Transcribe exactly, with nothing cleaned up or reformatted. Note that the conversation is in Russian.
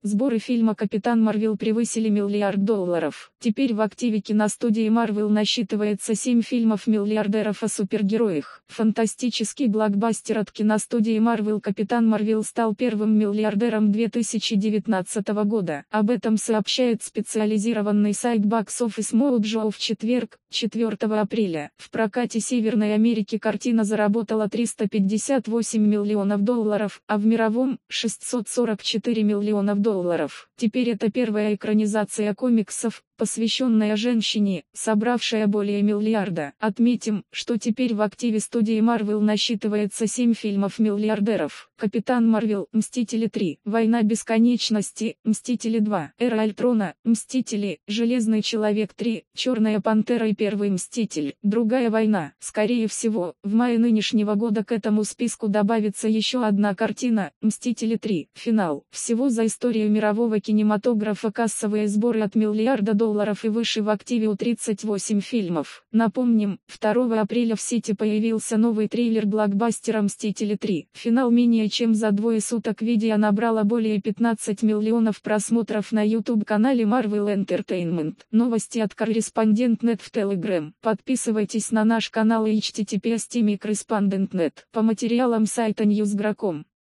Сборы фильма «Капитан Марвел» превысили миллиард долларов. Теперь в активе киностудии Marvel насчитывается семь фильмов-миллиардеров о супергероях. Фантастический блокбастер от киностудии Marvel «Капитан Марвел» стал первым миллиардером две тысячи девятнадцатого года. Об этом сообщает специализированный сайт Box Office Mojo в четверг, четвёртого апреля. В прокате Северной Америки картина заработала триста пятьдесят восемь миллионов долларов, а в мировом – шестьсот сорок четыре миллионов долларов. Теперь это первая экранизация комиксов, посвященная женщине, собравшая более миллиарда. Отметим, что теперь в активе студии Marvel насчитывается семь фильмов-миллиардеров. «Капитан Марвел», «Мстители три», «Война бесконечности», «Мстители два», «Эра Альтрона», «Мстители», «Железный человек три», «Черная пантера» и «Первый мститель». Другая война. Скорее всего, в мае нынешнего года к этому списку добавится еще одна картина «Мстители три. Финал». Всего за историю мирового кинематографа кассовые сборы от миллиарда долларов и выше в активе у тридцать восемь фильмов. Напомним, второго апреля в сети появился новый трейлер блокбастера «Мстители три. Финал». Менее чем за двое суток видео набрало более пятнадцати миллионов просмотров на YouTube-канале Marvel Entertainment. Новости от корреспондент точка нет в Telegram. Подписывайтесь на наш канал и эйч ти ти пи эс точка корреспондент точка нет по материалам сайта ньюс точка гра точка ком.